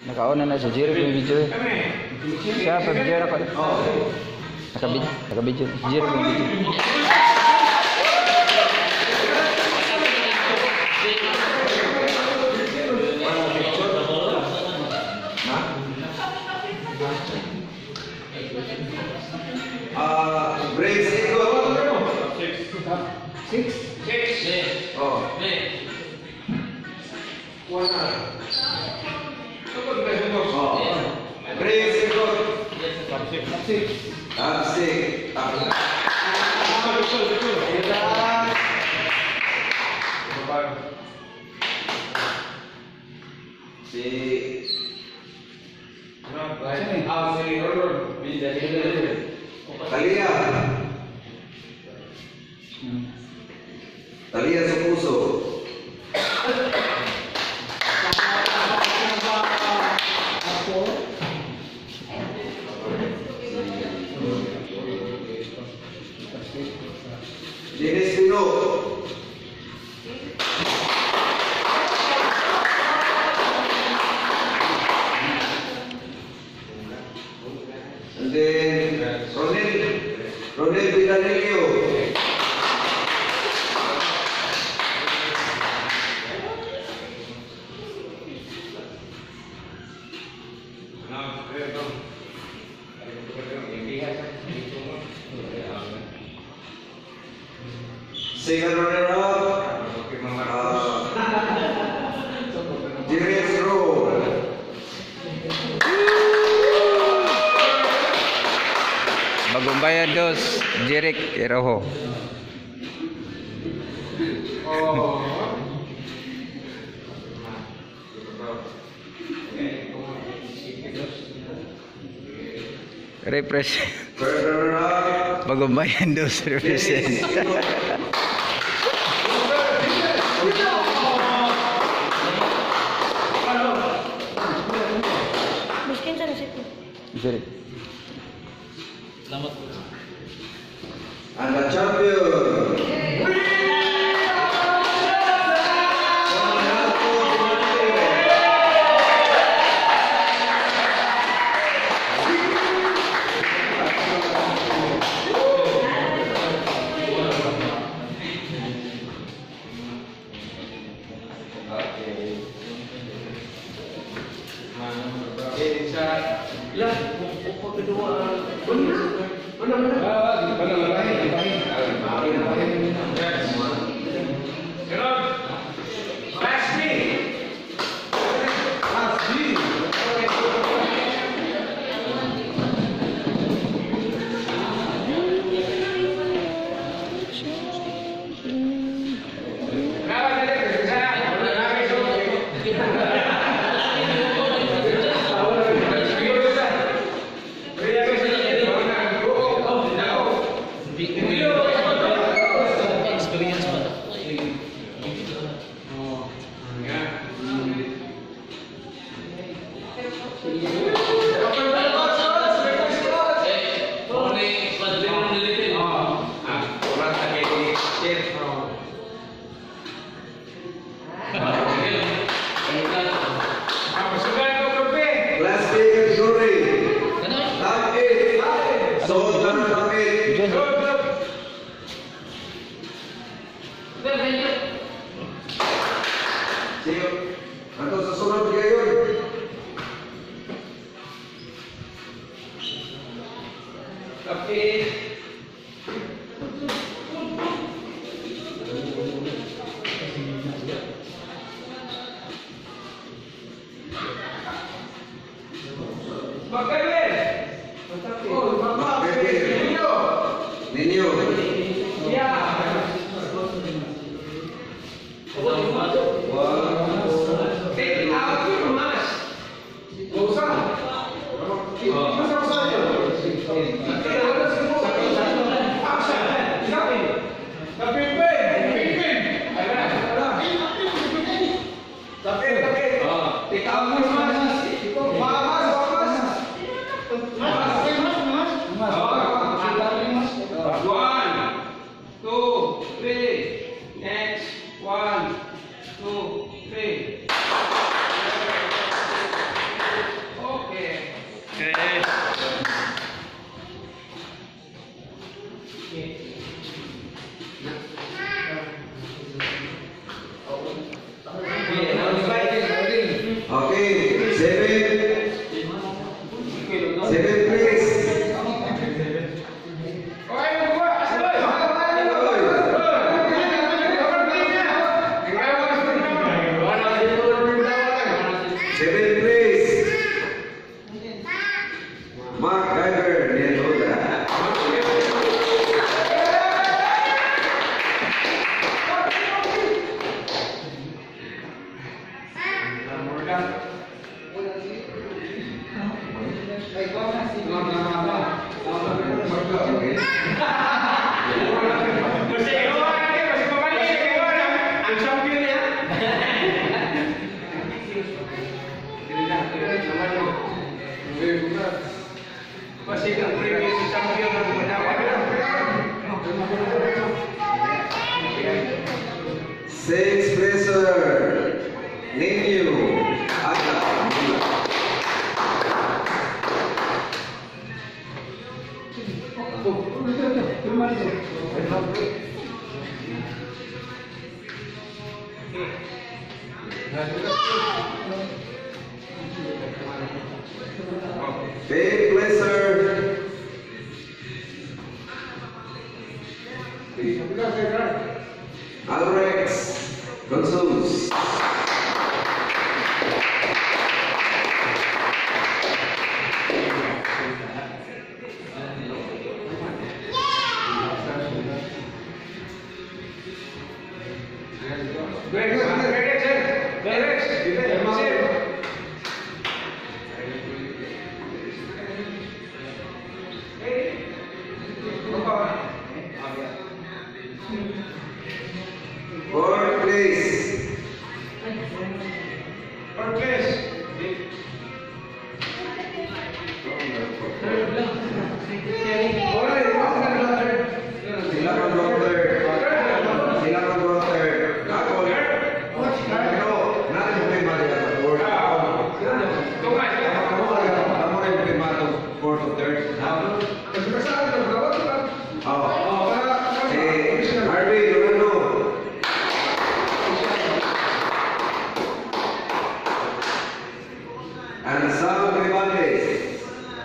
Nakauna na sa Jericho yung video eh. Siya, pa-video na ko. Naka-video. Jericho yung video. Break sa ikot. 6? Oh. Wala. Break sa ikot. Absik. Talia sa puso. Dennis Pino. And then Ronel Villanelio. Second runner-up, Jerez Rowe. Bagumbayan dos, Jericho Rojo. Represent. Third runner-up, Bagumbayan dos represent. Miskin sa resito. Jericho. Selamat po. and the champion. Okay, seven please. Seven please. Mark Geiger, Neruda. Six placer, name you, Fifth placer, Alex Gonzalez. Fourth place. And Sam Grimaldes.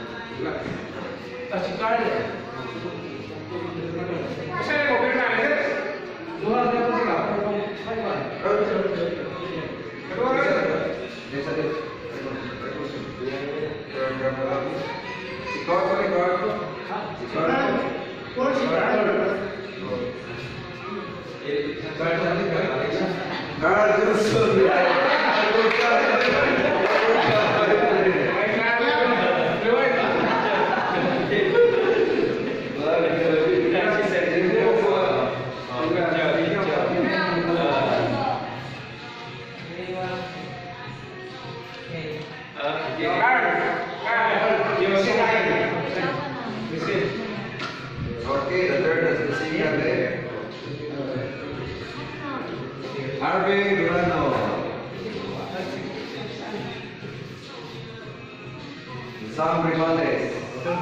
Carl Johnson. Okay, the third is the senior there. Harvey Durano. Sam Grimaldes.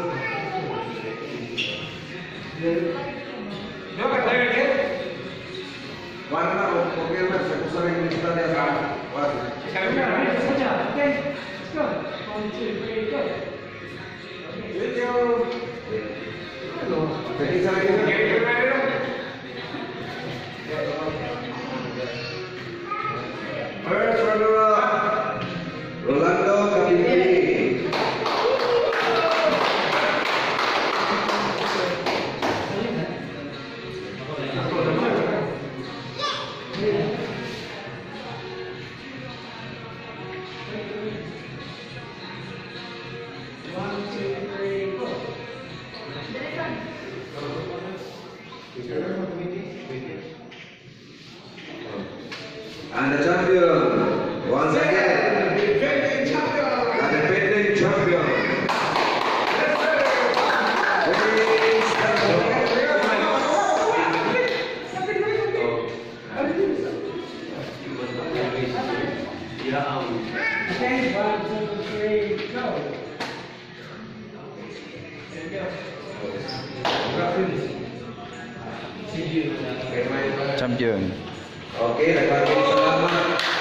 One na, okay man, sa kusang yung lista niya sa one. Okay, let's go. 1, 2, 3, go. Video. Jadi saya first runner-up, Rolando Capilli. And the champion, once again, the defending champion. Okay, 1, 2, 3, go. Champion. Oke, rekan-rekan selamat.